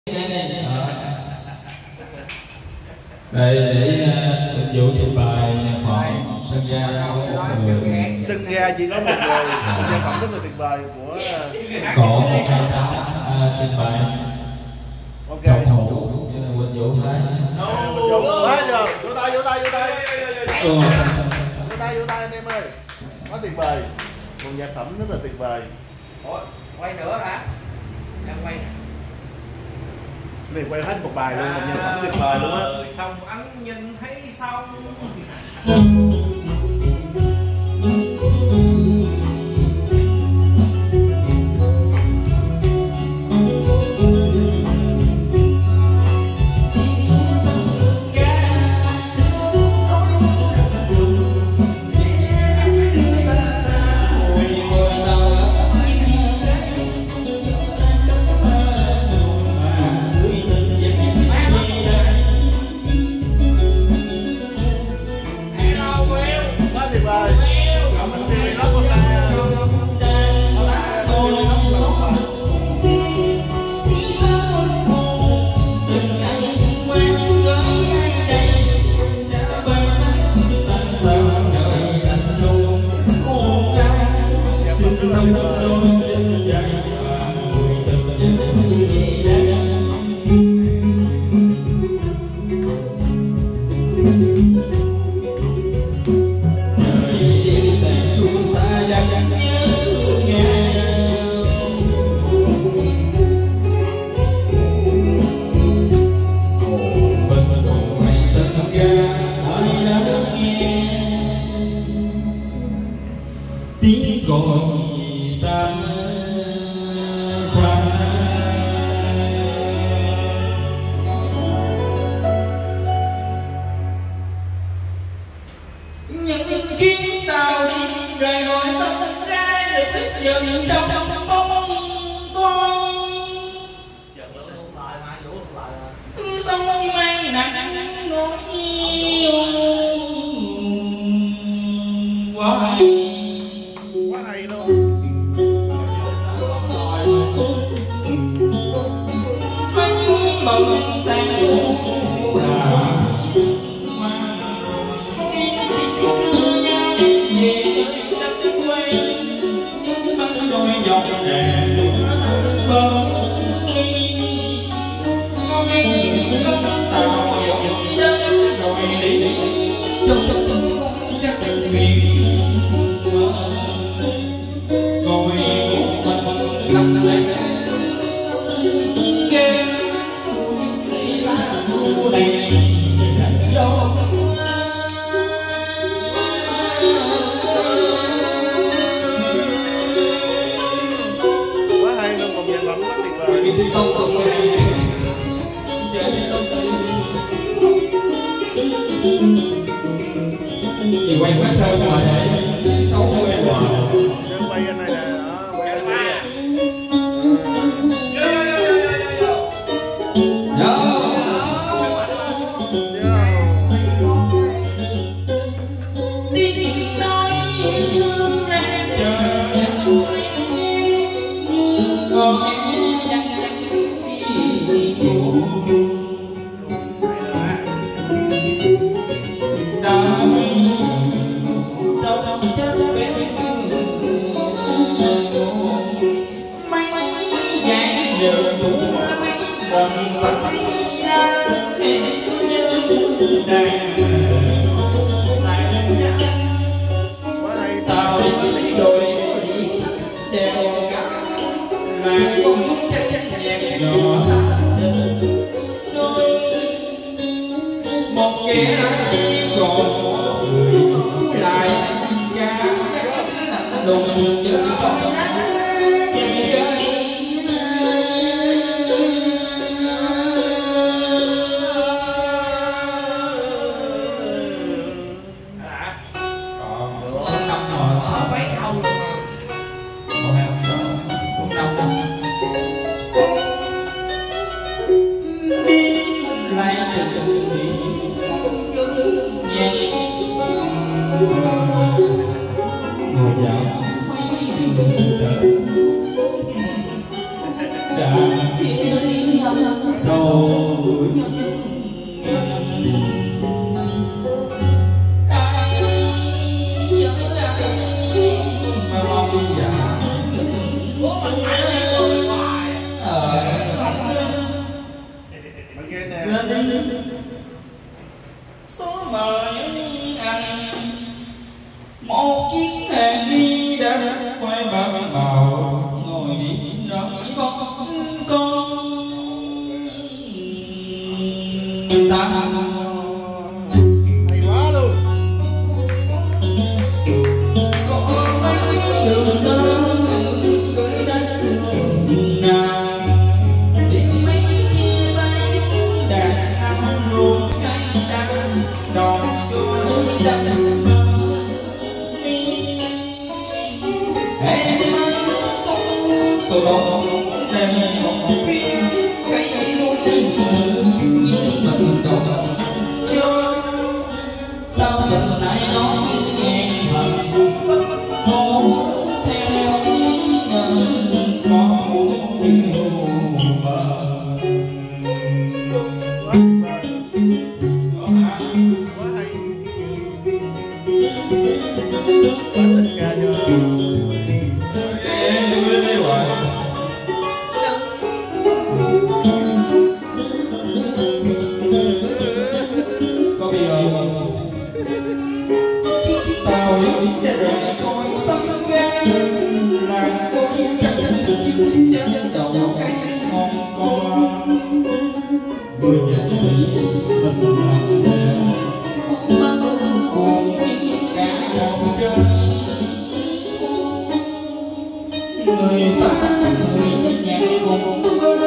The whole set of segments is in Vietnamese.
Đây để phục vụ trình bày nhạc phẩm sân ga có một người. Sân ga chỉ có một người, nhạc phẩm rất là tuyệt vời của Cổ 126 trình bày. Cầu thủ Quỳnh Vũ Thái. Quá giờ, vỗ tay, vỗ tay, vỗ tay. Vỗ tay, vỗ tay anh em ơi. Quá tuyệt vời. Một nhạc phẩm rất là tuyệt vời. Ủa, quay nữa hả? Đang quay nè. Mình quay hết một bài luôn, một nhạc phẩm tuyệt vời luôn á. Xong anh nhìn thấy xong. Tiếng còi xa xa, những chuyến tàu đi rời hỏi sân ga được thích dừng trong bóng tối. Sông mang nặng nỗi yêu quá hay. Quá hay luôn. Bông tan là đi đưa nhau về nơi đất quê, những băng đôi dòng đèn lửa bờ có nghe những con tàu dòng dân rồi đi trong các miền rồi một mình lặng lẽ Quá hay luôn, một nhạc phẩm quá tuyệt vời. Thì quay quá sâu mà để xấu quay hoài. Quay anh này nè, đó, quay anh này. Một kẻ đi còn người lại cả đùng những con nhìn chơi còn 6 năm rồi, 6 7 không còn 2 năm rồi, cũng 5 năm đi lại từ ngồi dạo đàn phía sầu ai nhớ ai mà mong dạ số mời anh một chiếc thuyền đi đã quay bờ bào ngồi đi nói con ta hay quá luôn. có mấy đường thơ gửi đến đường nào để mấy tay đàn anh ruột cay đắng đòn cho lối đắm mơ em tôi đón đây một phía cây lối nhưng mình còn chưa sao tình này nói nghe thật hôn theo nhân có điều mà Quá hay. Quá tình ca cho. có bây giờ tao đã rời khỏi sông ga làm tôi chẳng nhớ đầu cái ngọn con người nhà sĩ mình mang buồn cả một trời người xa người nhạc cùng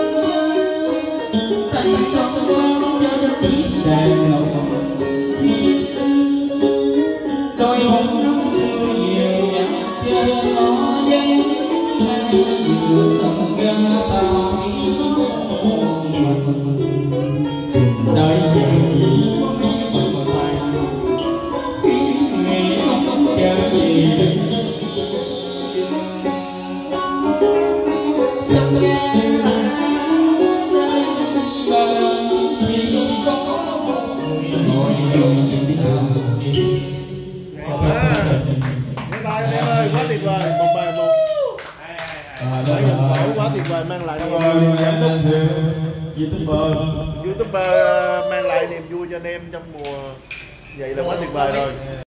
tay con cho chiếc đàn lòng đôi hôn năm xưa nhiều nhạc chơi có dân vừa sông ga sao đời gì có mấy bờ tay ngày không chờ gì sông ga chỉ có một người ngồi đợi chừng nào đi. Vỗ tay anh em ơi, quá tuyệt vời, một bài một. Bài hình mẫu quá tuyệt vời, mang lại niềm vui cảm xúc. YouTuber mang lại niềm vui cho anh em trong mùa vậy là quá tuyệt vời rồi.